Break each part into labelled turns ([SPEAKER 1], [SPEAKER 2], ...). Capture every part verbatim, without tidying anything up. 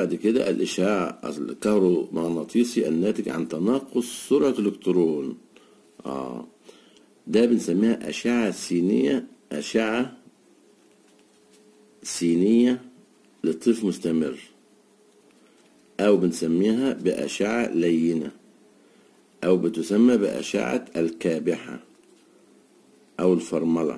[SPEAKER 1] بعد كده الإشعاع الكهرومغناطيسي الناتج عن تناقص سرعة الإلكترون. آه ده بنسميها أشعة سينية، أشعة سينية لطيف مستمر، أو بنسميها بأشعة لينة، أو بتسمى بأشعة الكابحة أو الفرملة.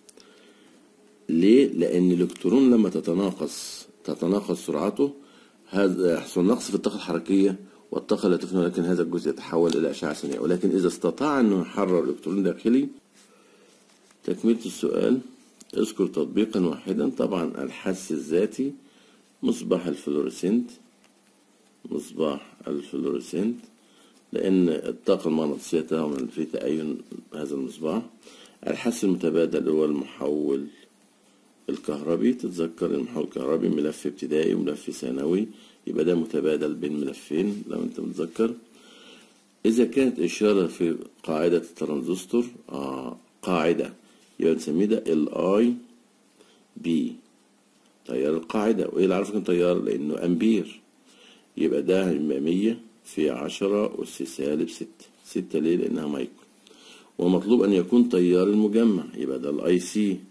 [SPEAKER 1] ليه؟ لأن الإلكترون لما تتناقص تتناقص سرعته هذا يحصل نقص في الطاقة الحركية والطاقة لا تفنى، لكن هذا الجزء يتحول إلى أشعة سينية. ولكن إذا استطاع أنه يحرر إلكترون داخلي. تكملة السؤال: اذكر تطبيقا واحدا. طبعا الحث الذاتي، مصباح الفلوريسنت، مصباح الفلوريسنت لأن الطاقة المغناطيسية تعمل في تأين هذا المصباح. الحث المتبادل هو المحول الكهربي. تتذكر المحول الكهربي ملف ابتدائي وملف ثانوي، يبقى ده متبادل بين ملفين لو انت متذكر. إذا كانت إشارة في قاعدة الترانزستور آه قاعدة، يبقى نسميه ده الاي بي، تيار القاعدة. وإيه اللي عرفك إن تيار؟ لأنه أمبير. يبقى ده مية في عشرة أس سالب ستة. ستة ليه؟ لأنها مايكرو. ومطلوب أن يكون تيار المجمع، يبقى ده الاي سي.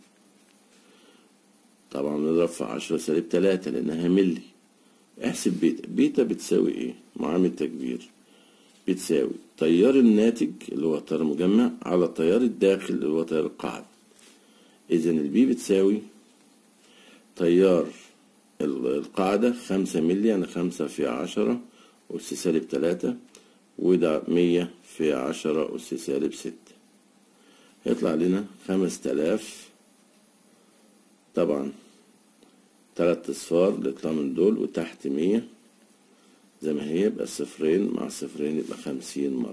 [SPEAKER 1] طبعا نضرب في عشرة سالب تلاتة لأنها ملي. احسب بيتا. بيتا بتساوي إيه؟ معامل تكبير بتساوي تيار الناتج اللي هو التيار المجمع على التيار الداخل اللي هو تيار القاعدة. إذا البي بتساوي تيار القاعدة خمسة ملي، يعني خمسة في عشرة أس سالب تلاتة، وده مية في عشرة أس سالب ستة. هيطلع لنا خمس تلاف. طبعا تلات أصفار اللي يطلع من دول، وتحت مية زي ما هي، يبقى صفرين مع صفرين يبقى خمسين مرة.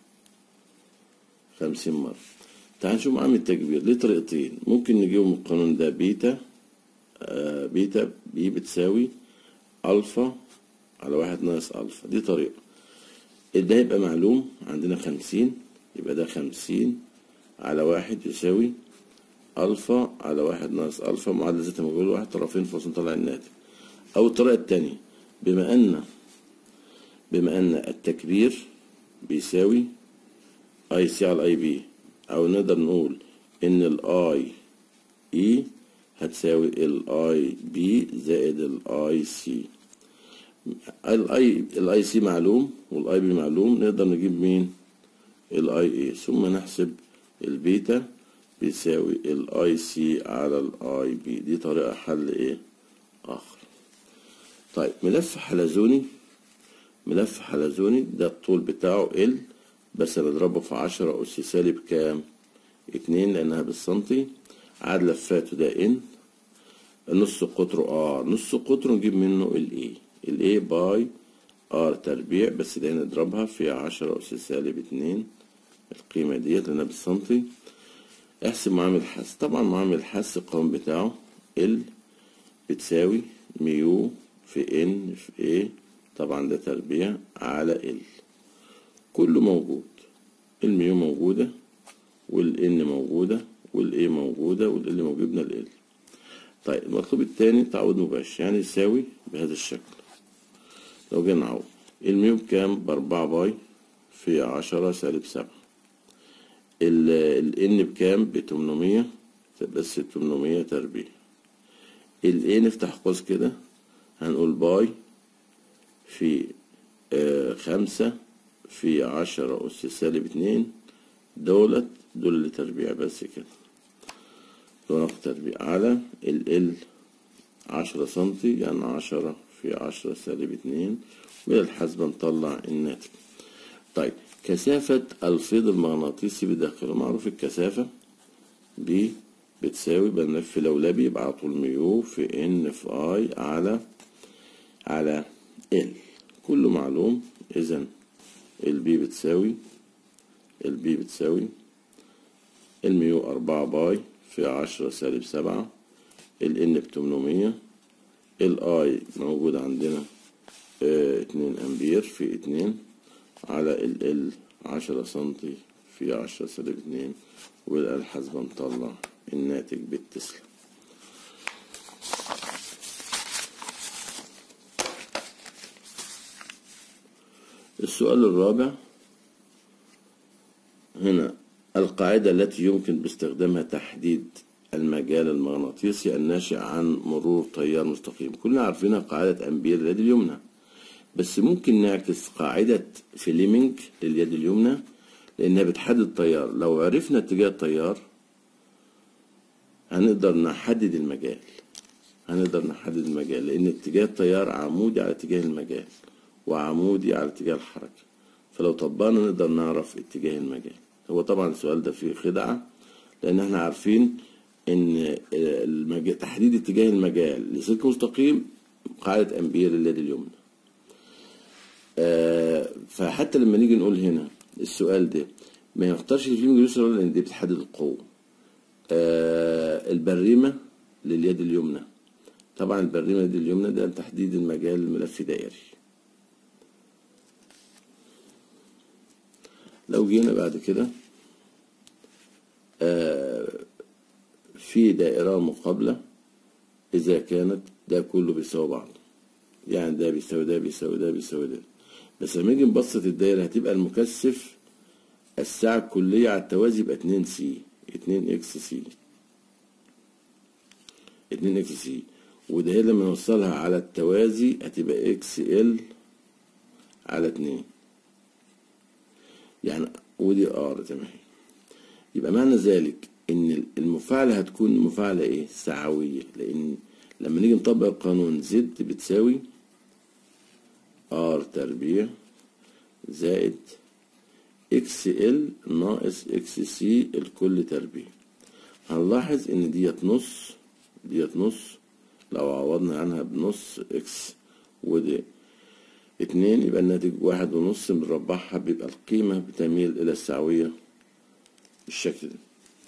[SPEAKER 1] خمسين مرة. تعال نشوف معامل التكبير. ليه طريقتين ممكن نجيبهم من القانون ده. بيتا آه بيتا بي بتساوي ألفا على واحد ناقص ألفا، دي طريقة. ده يبقى معلوم عندنا خمسين، يبقى ده خمسين على واحد يساوي ألفا على واحد ناقص ألفا، معادلة ذات مجهول واحد طرفين فاصل نطلع الناتج. أو الطريقة التانية، بما أن بما أن التكبير بيساوي أي سي على أي بي، أو نقدر نقول إن الأي إي هتساوي الأي بي زائد الأي سي. الأي الأي سي معلوم والأي بي معلوم، نقدر نجيب مين؟ الأي إي، ثم نحسب البيتا بيساوي الاي سي على الاي بي. دي طريقة حل ايه اخر. طيب ملف حلزوني، ملف حلزوني ده الطول بتاعه ال، بس نضربه في عشرة اس سالب كام؟ اتنين لانها بالسنتي. عدد لفاته ده ان، نص قطره ار، نص قطره نجيب منه الاي، الاي باي ار تربيع، بس ده نضربها في عشرة اس سالب اتنين، القيمة ديت لانها بالسنتي. احسب معامل الحث. طبعا معامل الحث القانون بتاعه ال بتساوي ميو في ان في ايه، طبعا ده تربيع على ال، كله موجود. الميو موجودة والان موجودة والاي موجودة والال موجود من ال. طيب المطلوب التاني تعويض مباشر، يعني يساوي بهذا الشكل. لو جينا نعوض الميو بكام؟ بأربعة باي في عشرة سالب سبعة. ال N بكام؟ بتمنمية، بس تمنمية تربيع. ال A نفتح قوس كده هنقول باي في آه خمسة في عشرة أس سالب اتنين، دولت دول اللي تربيع بس كده، دول تربيع على ال L عشرة سنتي، يعني عشرة في عشرة سالب اتنين، وإلى الحاسبة نطلع الناتج. طيب كثافة الفيض المغناطيسي بداخله، معروف الكثافة ب بتساوي بنلف لولبي يبقى على طول ميو في ان في اي على على ال، كله معلوم. اذا البي بتساوي البي بتساوي الميو أربعة باي في عشرة سالب سبعة، الان بتمنمية، الاي موجود عندنا اه اتنين امبير في اتنين على ال ال عشرة سنتي في عشرة سالب اتنين، والآلة الحاسبة نطلع الناتج بالتسلا. السؤال الرابع هنا، القاعدة التي يمكن باستخدامها تحديد المجال المغناطيسي الناشئ عن مرور تيار مستقيم. كلنا عارفينها قاعدة أمبير لليد اليمنى، بس ممكن نعكس قاعدة فليمنج لليد اليمنى لأنها بتحدد التيار. لو عرفنا اتجاه التيار هنقدر نحدد المجال، هنقدر نحدد المجال لأن اتجاه التيار عمودي على اتجاه المجال وعمودي على اتجاه الحركة، فلو طبقنا نقدر نعرف اتجاه المجال. هو طبعا السؤال ده فيه خدعة لأن احنا عارفين إن المجال تحديد اتجاه المجال لسلك مستقيم قاعدة أمبير لليد اليمنى. آه فحتى لما نيجي نقول هنا السؤال ده ما يختارش الفيلم اليسرى لأن دي بتحدد القوة. آه البريمة لليد اليمنى، طبعا البريمة لليد اليمنى ده تحديد المجال الملفي دائري. لو جينا بعد كده آه في دائرة مقابلة إذا كانت ده كله بيساوي بعض، يعني ده بيساوي ده بيساوي ده بيساوي ده، بس لما نيجي نبسط الدايرة هتبقى المكثف الساعة الكلية على التوازي يبقى اتنين سي، اتنين اكس سي، اتنين اكس سي، وده لما نوصلها على التوازي هتبقى اكس ال على اتنين، يعني ودي ار زي ما هي. يبقى معنى ذلك ان المفاعلة هتكون مفاعلة ايه؟ سعوية، لان لما نيجي نطبق القانون زد بتساوي ار تربيع زائد اكس ال ناقص اكس سي الكل تربيع. هنلاحظ ان ديت نص ديت نص، لو عوضنا عنها بنص اكس ودي اتنين يبقى الناتج واحد ونص، بنربعها بيبقى القيمة بتميل إلى السعوية بالشكل ده.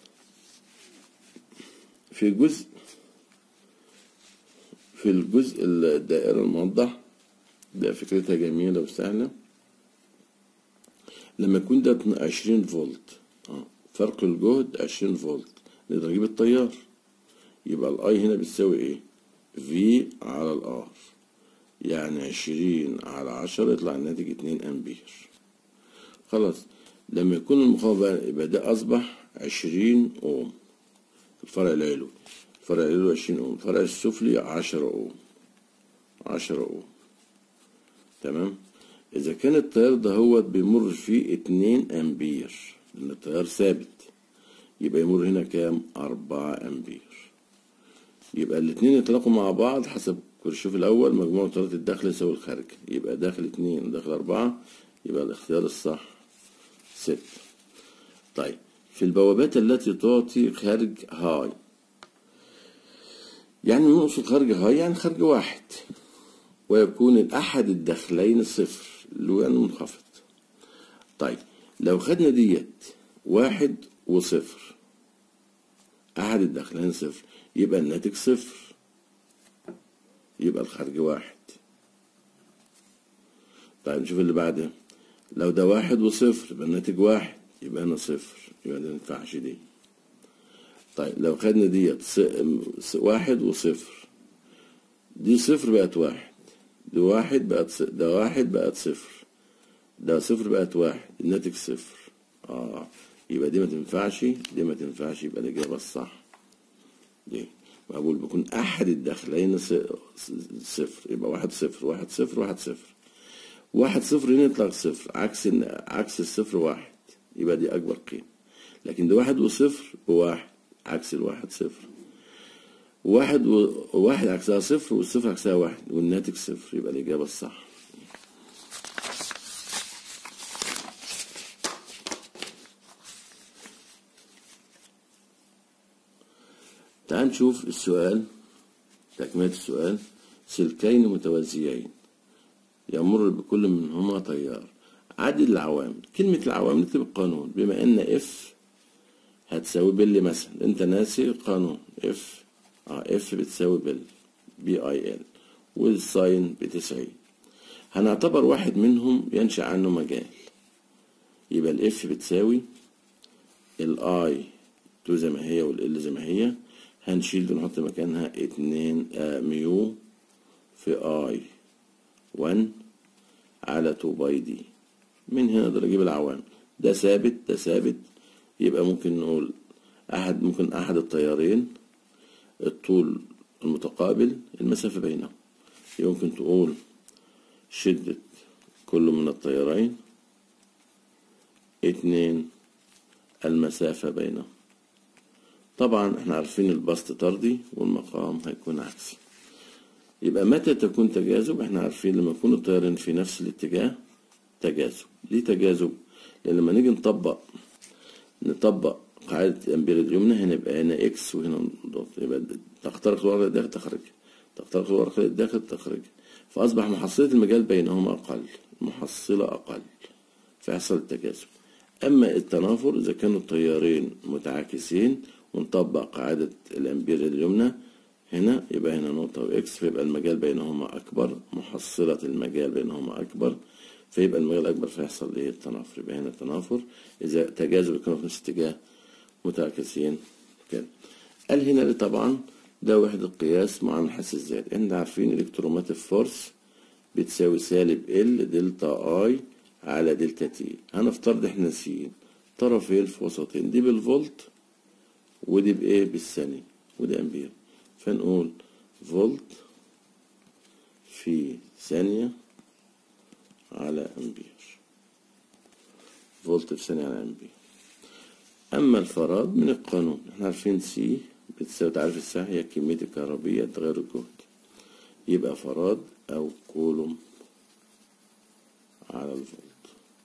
[SPEAKER 1] في جزء في الجزء الدائرة الموضح ده فكرتها جميلة وسهلة. لما يكون ده عشرين فولت، فرق الجهد عشرين فولت، نقدر نجيب التيار. يبقى الاي هنا بتساوي ايه؟ في على الار، يعني عشرين على عشرة يطلع الناتج اتنين امبير. خلاص لما يكون المقاومة يبقى ده اصبح عشرين اوم، الفرع العلوي الفرع العلوي عشرين اوم، الفرع السفلي عشرة اوم، عشرة اوم. تمام. اذا كان التيار ده هو بيمر فيه اتنين امبير لان التيار ثابت، يبقى يمر هنا كام؟ اربعة امبير. يبقى الاتنين يتلاقوا مع بعض حسب كرشوف الاول، مجموع تيارات الداخل يساوي الخارج، يبقى داخل اتنين وداخل اربعة، يبقى الاختيار الصح ستة. طيب في البوابات التي تعطي خارج هاي، يعني نقصد خارج هاي يعني خارج واحد، ويكون الأحد الداخلين صفر اللي هو يعني منخفض. طيب لو خدنا ديت واحد وصفر، أحد الداخلين صفر، يبقى الناتج صفر، يبقى الخارج واحد. طيب نشوف اللي بعدها، لو ده واحد وصفر يبقى الناتج واحد، يبقى هنا صفر، يبقى ده مينفعش دي. طيب لو خدنا ديت واحد وصفر، دي صفر بقت واحد، دي واحد بقت صفر، ده واحد بقت صفر، ده صفر بقت واحد، الناتج صفر. اه يبقى دي ما تنفعش، دي ما تنفعش، يبقى الإجابة الصح دي. بقول بيكون أحد الداخلين صفر، يبقى واحد صفر واحد صفر واحد صفر، واحد صفر هنا يطلع صفر، عكس عكس الصفر واحد، يبقى دي أكبر قيمة. لكن ده واحد وصفر وواحد، عكس الواحد صفر، واحد وواحد عكسها صفر والصفر عكسها واحد، والناتج صفر، يبقى الإجابة الصح. تعال نشوف السؤال، تكملة السؤال. سلكين متوازيين يمر بكل منهما تيار، عدد العوامل. كلمة العوامل نكتب القانون، بما ان اف هتساوي بل مثلا، انت ناسي قانون اف، اه اف بتساوي بل بي اي ال، والساين بتسعين. هنعتبر واحد منهم ينشأ عنه مجال، يبقى الاف بتساوي الاي تو زي ما هي والال زي ما هي، هنشيل دي ونحط مكانها اتنين آه ميو في اي واحد على تو باي دي، من هنا نقدر اجيب العوامل. ده ثابت ده ثابت، يبقى ممكن نقول احد ممكن احد التيارين الطول المتقابل المسافة بينهم. يمكن تقول شدة كل من التيارين اتنين المسافة بينهم. طبعا احنا عارفين البسط طردي والمقام هيكون عكسي. يبقى متى تكون تجاذب؟ احنا عارفين لما يكون التيارين في نفس الاتجاه تجاذب. ليه تجاذب؟ لان لما نيجي نطبق نطبق قاعدة الأمبير اليمنى، هنبقى هنا إكس وهنا دوت، يبقى تخترق الورقة للداخل تخرج، تخترق الورقة للداخل تخرج، فأصبح محصلة المجال بينهما أقل، المحصلة أقل، فيحصل التجاذب. أما التنافر إذا كانوا التيارين متعاكسين ونطبق قاعدة الأمبير اليمنى هنا، يبقى هنا نقطة وإكس، فيبقى المجال بينهما أكبر، محصلة المجال بينهما أكبر، فيبقى المجال أكبر، فيحصل إيه؟ التنافر. يبقى هنا التنافر إذا تجاذب كانوا في نفس الاتجاه متعاكسين كده. قال هنا طبعا ده وحدة قياس معامل حس الذات. احنا عارفين الكتروماتيك فورس بتساوي سالب ال دلتا اي على دلتا تي. هنفترض احنا ناسيين طرفين في وسطين، دي بالفولت ودي بايه؟ بالثانية، ودي امبير، فنقول فولت في ثانية على امبير، فولت في ثانية على امبير. أما الفراد من القانون احنا عارفين سي بتساوي تعريف الساعة هي كمية الكهربية تغير الجهد، يبقى فراد أو كولوم على الفولت.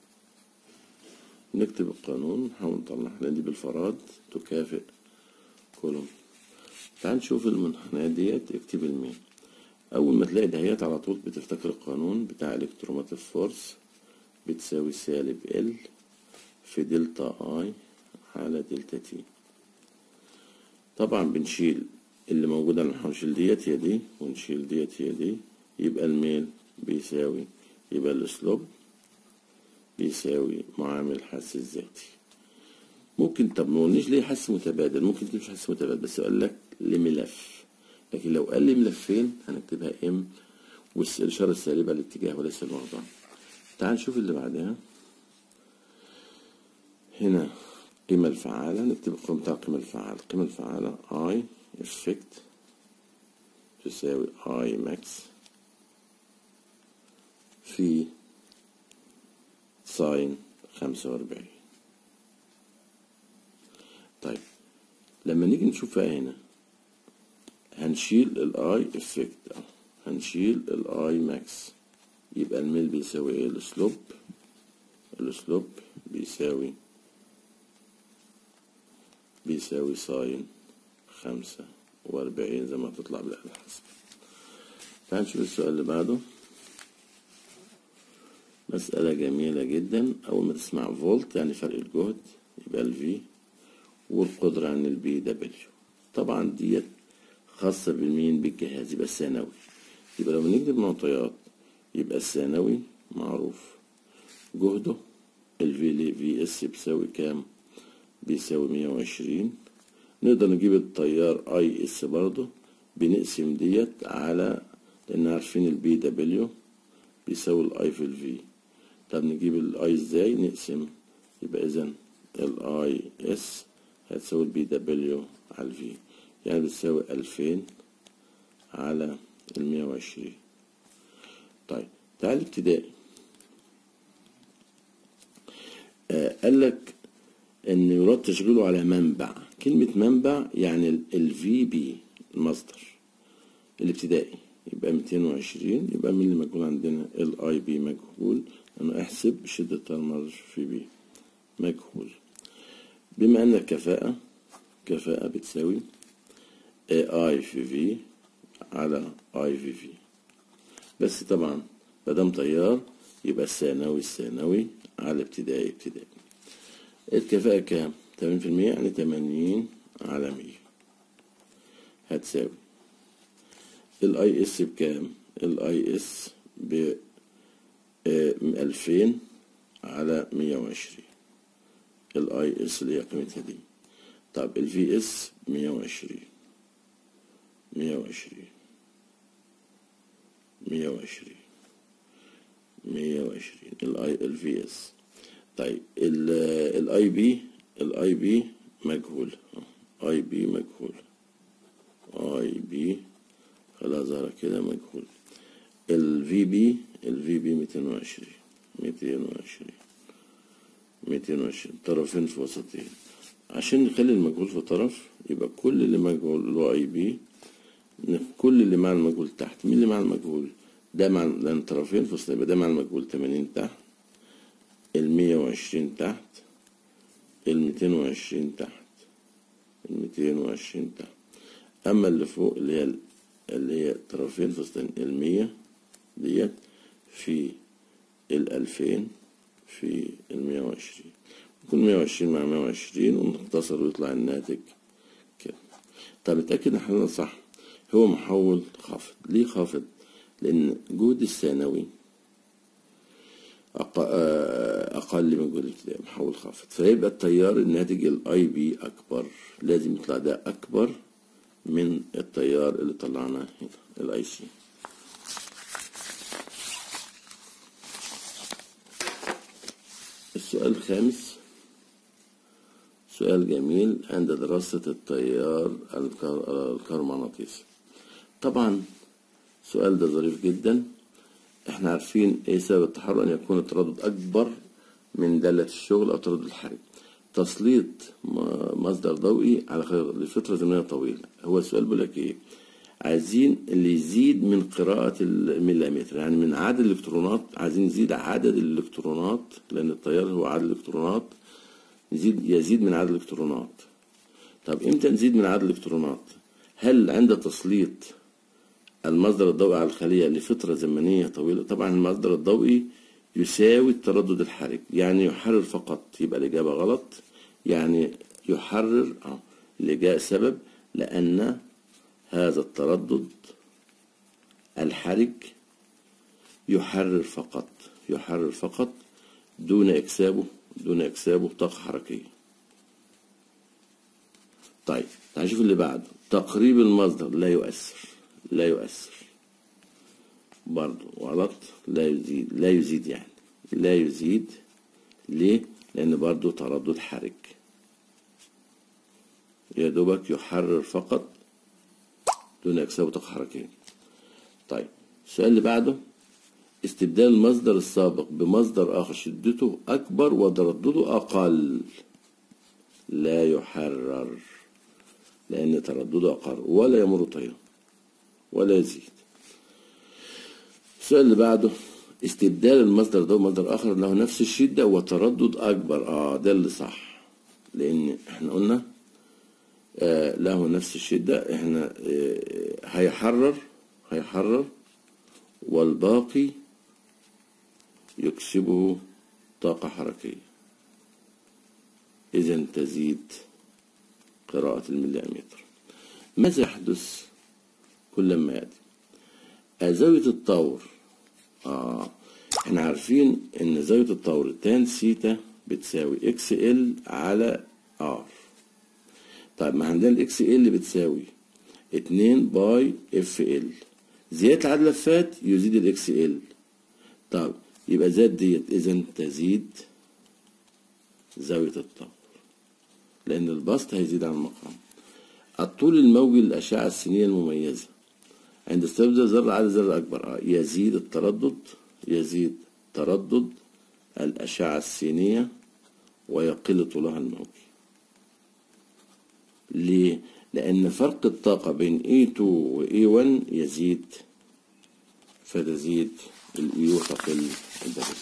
[SPEAKER 1] نكتب القانون نحاول نطلع احنا دي بالفراد تكافئ كولوم. تعال نشوف المنحنيات ديت. اكتب المين، أول ما تلاقي دهيات على طول بتفتكر القانون بتاع الكتروماتيك فورس بتساوي سالب ال في دلتا اي على دلتا تي. طبعا بنشيل اللي موجودة، هنشيل ديت هي دي ونشيل ديت هي دي، يبقى الميل بيساوي، يبقى الاسلوب بيساوي معامل حس الذاتي. ممكن طب ما قلناش ليه حس متبادل، ممكن تمشي حس متبادل بس قال لك لملف، لكن لو قال لي ملفين هنكتبها ام والإشارة السالبة للاتجاه وليس الموضوع. تعال نشوف اللي بعدها. هنا القيمة الفعالة، نكتب القيمة بتاع القيمة الفعالة. القيمة الفعالة I effect تساوي I max في ساين خمسة وأربعين. طيب لما نيجي نشوفها هنا هنشيل ال I effect، هنشيل ال I max، يبقى الميل بيساوي ايه؟ السلوب، السلوب بيساوي بيساوي ساين خمسة وأربعين زي ما تطلع بالآلة الحاسبة. تعال نشوف السؤال اللي بعده. مسألة جميلة جدا. أول ما تسمع فولت يعني فرق الجهد، يبقى ال V والقدرة عن ال بي دبليو. طبعا ديت خاصة بالمين؟ بالجهاز، يبقى الثانوي. يبقى لما نكتب معطيات يبقى الثانوي معروف جهده ال V في اس بيساوي كام؟ بيساوي مية وعشرين. نقدر نجيب التيار اي اس برضه، بنقسم ديت على، لان عارفين البي دبليو بيساوي الاي في الفي. طب نجيب الاي ازاي؟ نقسم، يبقى اذا الاي اس هتساوي البي دبليو على الفي، يعني بتساوي الفين على المية وعشرين. طيب تعال ابتدائي. آه قال لك ان يراد تشغيله على منبع. كلمة منبع يعني ال في بي المصدر. الابتدائي يبقى ميتين وعشرين، يبقى مين اللي مجهول عندنا؟ ال اي بي مجهول، انا احسب شدة المرج في بي مجهول. بما ان الكفاءة كفاءة بتساوي اي في في على اي في في، بس طبعا مادام تيار يبقى الثانوي الثانوي على ابتدائي ابتدائي. الكفاءة كام؟ تمانين في المية، يعني تمانين على مية هتساوي الاي اس بكام؟ الاي اس ب الفين على مية وعشرين، الاي اس اللي هي قيمتها دي. طب الفي اس مية وعشرين مية وعشرين مية وعشرين مية وعشرين الاي الفي اس. طيب الاي بي الاي بي مجهول، اي بي مجهول، اي بي خلاص ظهر كده مجهول. الفي بي الفي بي ميتين وعشرين ميتين وعشرين ميتين وعشرين طرفين في وسطين. عشان نخلي المجهول في طرف يبقى كل اللي مجهول اللي هو اي بي، كل اللي مع المجهول تحت. مين اللي مع المجهول؟ ده مع لان طرفين في وسطين، يبقى ده مع المجهول تمانين تحت، المية وعشرين تحت، الميتين وعشرين تحت، الميتين وعشرين تحت. اما اللي فوق اللي هي اللي هي طرفين في وسطين، المية ديت في الألفين في المية وعشرين، كل مية وعشرين مع مية وعشرين ونختصر ويطلع الناتج كده. طب اتأكد ان احنا صح. هو محول خافض. ليه خافض؟ لأن جهد الثانوي أقل من جهد الابتدائي، محول خافض، فيبقى التيار الناتج الاي بي أكبر، لازم يطلع ده أكبر من التيار اللي طلعناه هنا الاي سي. السؤال الخامس سؤال جميل عند دراسة التيار الكهرومغناطيسي. طبعا السؤال ده ظريف جدا. احنا عارفين ايه سبب التحرك؟ ان يكون التردد اكبر من دالة الشغل او تردد الحركة. تسليط مصدر ضوئي على خير لفترة زمنية طويلة. هو السؤال بيقول لك ايه؟ عايزين اللي يزيد من قراءة المليمتر، يعني من عدد الالكترونات، عايزين نزيد عدد الالكترونات، لان التيار هو عدد الالكترونات، يزيد يزيد من عدد الالكترونات. طب امتى نزيد من عدد الالكترونات؟ هل عند تسليط المصدر الضوئي على الخلية لفترة زمنية طويلة؟ طبعا المصدر الضوئي يساوي التردد الحركي، يعني يحرر فقط، يبقى الإجابة غلط. يعني يحرر اه اللي جاء سبب لأن هذا التردد الحرك يحرر فقط، يحرر فقط دون إكسابه دون إكسابه طاقة حركية. طيب تعال نشوف اللي بعده. تقريب المصدر لا يؤثر، لا يؤثر برضو غلط. لا يزيد، لا يزيد يعني لا يزيد. ليه؟ لأن برضو تردد حرك، يا دوبك يحرر فقط دون إكسابه طاقة حركية. طيب السؤال اللي بعده، استبدال المصدر السابق بمصدر آخر شدته أكبر وتردده أقل لا يحرر، لأن تردده أقل ولا يمر تيار ولا يزيد. السؤال اللي بعده، استبدال المصدر ده بمصدر آخر له نفس الشدة وتردد أكبر. آه ده اللي صح، لأن إحنا قلنا آه له نفس الشدة، إحنا آه هيحرر هيحرر والباقي يكسبه طاقة حركية، إذن تزيد قراءة المليمتر. ماذا يحدث كل ما يأتي؟ زاوية الطور. آه احنا عارفين ان زاوية الطور تان سيتا بتساوي اكس ال على ار. طيب ما عندنا الاكس ال بتساوي اتنين باي اف ال، زيادة عدد لفات يزيد الاكس ال. طب يبقى زاد ديت، اذا تزيد زاوية الطور لان البسط هيزيد عن المقام. الطول الموجي للأشعة السينية المميزة عند استبدال ذرة عدد ذرة أكبر يزيد التردد، يزيد تردد الأشعة السينية ويقل طولها الموجي. ليه؟ لأن فرق الطاقة بين إي تو و إي ون يزيد، فتزيد الإي وتقل الدبل.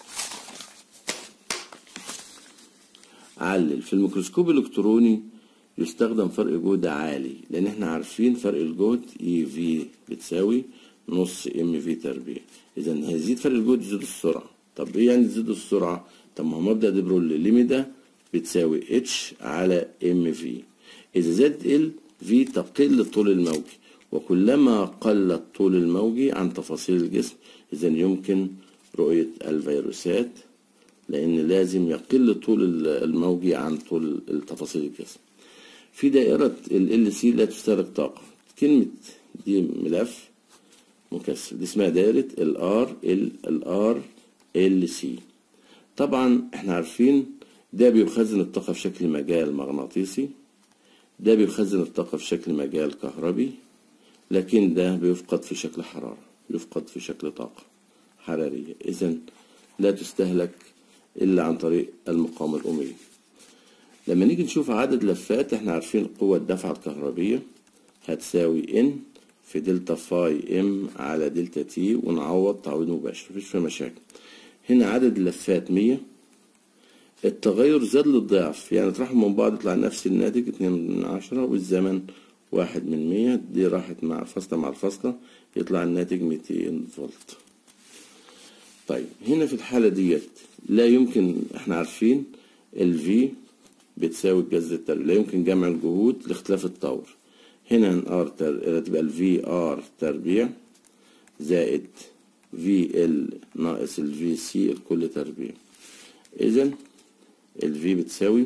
[SPEAKER 1] علل. في الميكروسكوب الإلكتروني يستخدم فرق جهد عالي، لأن احنا عارفين فرق الجهد اي في بتساوي نص ام في تربيع. إذا هيزيد فرق الجهد يزيد السرعة. طب إيه يعني تزيد السرعة؟ طب ما هو مبدأ دي برول ليميدا بتساوي اتش على ام في. إذا زادت ال في تقل الطول الموجي، وكلما قل الطول الموجي عن تفاصيل الجسم إذا يمكن رؤية الفيروسات، لأن لازم يقل الطول الموجي عن طول تفاصيل الجسم. في دائرة ال ال سي لا تستهلك طاقة. كلمة دي ملف مكثف. دي اسمها دايرة الار ال الار ال سي. طبعا احنا عارفين ده بيخزن الطاقة في شكل مجال مغناطيسي، ده بيخزن الطاقة في شكل مجال كهربي، لكن ده بيفقد في شكل حرارة، يفقد في شكل طاقة حرارية. إذن لا تستهلك إلا عن طريق المقاومة الأمية. لما نيجي نشوف عدد لفات، احنا عارفين قوة الدفعة الكهربية هتساوي ان في دلتا فاي ام على دلتا تي، ونعوض تعويض مباشر مفيش فيها مشاكل. هنا عدد اللفات مية، التغير زاد للضعف، يعني اطرحهم من بعض يطلع نفس الناتج اتنين من عشرة، والزمن واحد من مية، دي راحت مع الفاصلة مع الفاصلة يطلع الناتج ميتين فولت. طيب هنا في الحالة ديت لا يمكن، احنا عارفين ال V بتساوي الجذر التربيع، لا يمكن جمع الجهود لاختلاف الطور. هنا ار تر... تبقى ال في ار تربيع زائد في ال ناقص ال في سي الكل تربيع. إذا ال في بتساوي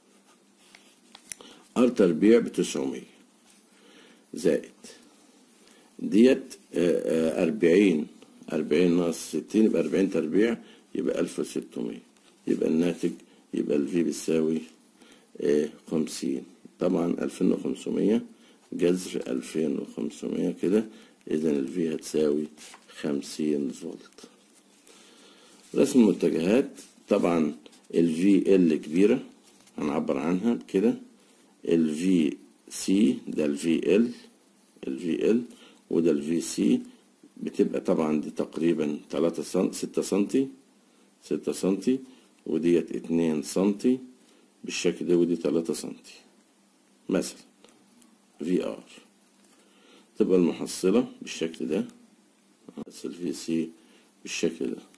[SPEAKER 1] ار تربيع بتسعمية زائد ديت أربعين، أربعين ناقص ستين يبقى أربعين تربيع يبقى ألف وستمية، يبقى الناتج يبقى ال في بتساوي خمسين. طبعا ألفين وخمسمية جذر ألفين وخمسمية كده، إذا ال في هتساوي خمسين فولت. رسم المتجهات، طبعا ال في ال كبيرة هنعبر عنها بكده، ال في سي ده ال في ال ال في ال وده ال في سي، بتبقى طبعا دي تقريبا تلاتة سم ستة سنتي ستة سنتي، وديت اتنين سنتي بالشكل ده، ودي تلاتة سنتي مثلا في ار. تبقى المحصلة بالشكل ده، بس الفي سي بالشكل ده.